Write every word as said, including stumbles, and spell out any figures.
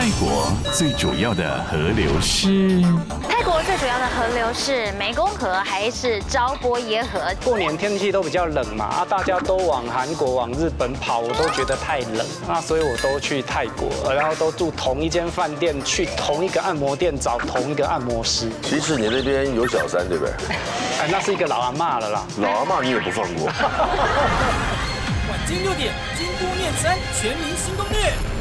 泰国最主要的河流是？ 泰国最主要的河流是湄公河还是昭波耶河？ 过年天气都比较冷嘛，啊，大家都往韩国、往日本跑，我都觉得太冷，那所以我都去泰国，然后都住同一间饭店，去同一个按摩店找同一个按摩师。 其实你那边有小三，对不对？ 哎，那是一个老阿嬷了啦。 老阿嬷你也不放过。 晚间六点，京都念三全民新攻略。